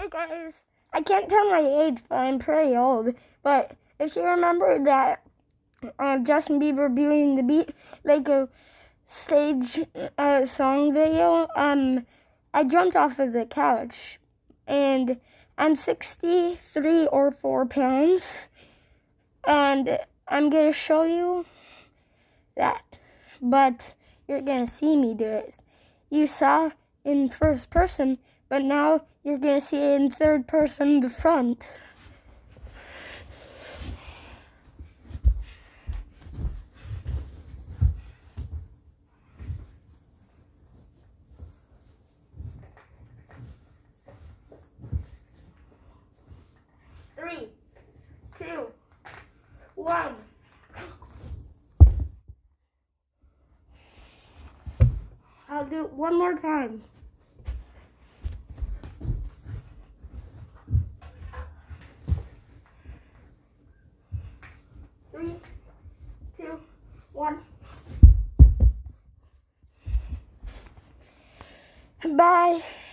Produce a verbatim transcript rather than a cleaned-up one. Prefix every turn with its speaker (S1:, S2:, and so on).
S1: Hi guys, I can't tell my age, but I'm pretty old. But if you remember that uh, Justin Bieber Beauty and the Beat, like a stage uh, song video, um, I jumped off of the couch, and I'm sixty-three or four pounds, and I'm gonna show you that, but you're gonna see me do it. You saw in first person, but now you're gonna see it in third person, the front. Three, two, one. I'll do it one more time. Three, two, one. Bye.